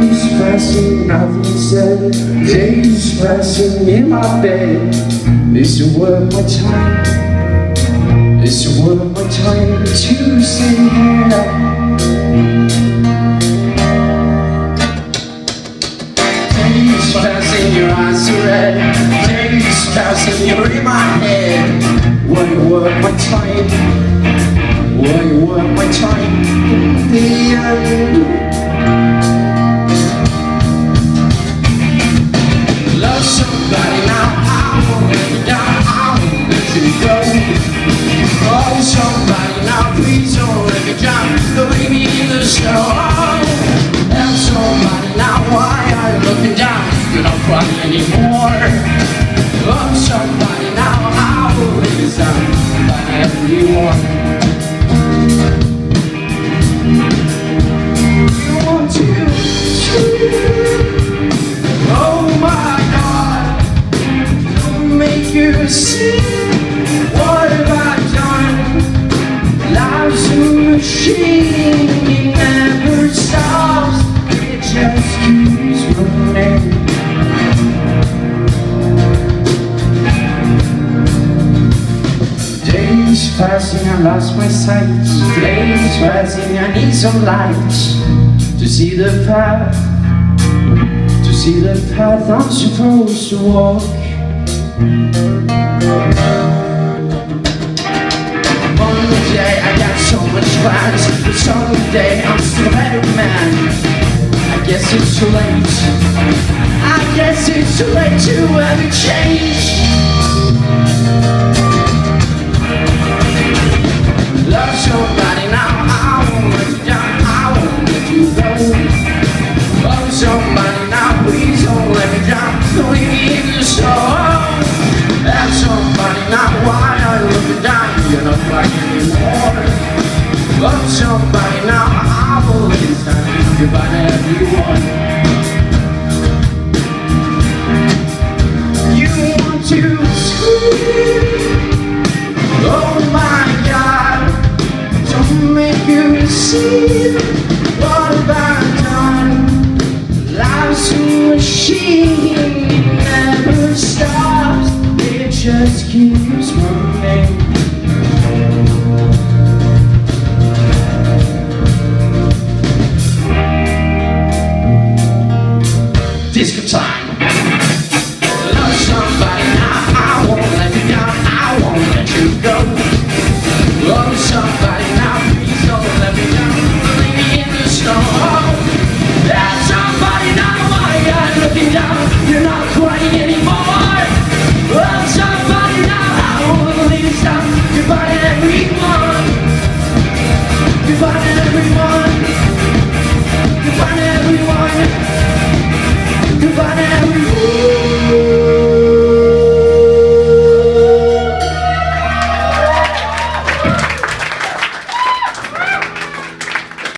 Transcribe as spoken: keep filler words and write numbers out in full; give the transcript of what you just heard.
Days passing, nothing said. Days passing in my bed. This is worth my time. This is worth my time to sit here. Days passing, your eyes are red. Days passing, you're in my head. Will you worth my time? Will you worth my time in the end? Love somebody now, I won't let you down, I won't let you go. Oh, somebody now, please don't let me down, don't leave me in the snow. Help somebody now, why are you looking down? You're not crying anymore. Oh, somebody now, I will lay this down by everyone. You want to scream? Oh my God, don't make you see. What have I done? Life's a machine, it never stops, it just keeps running. Days passing, I lost my sight. Days passing, I need some light to see the path, to see the path I'm supposed to walk. One day I got so much plans, but someday I'm still a better man. I guess it's too late, I guess it's too late to ever change. Love somebody now, I won't let you down, I won't let you go. Love somebody now, please don't let me down, don't leave me in the snow. Have somebody now, why are you looking down? You're not crying anymore. Love somebody now, I will let you down, goodbye to everyone. You want to scream? Oh my God, don't make you see. What have I done? Life's a machine, it never stops, it just keeps running. Disco time. Love somebody now, I won't let you down, I won't let you go. Love somebody now, please don't let me down, leave me in the snow. There's somebody now, why are you looking down? You're not crying anymore. Love somebody now, I won't leave this down. Goodbye to everyone. Goodbye to everyone.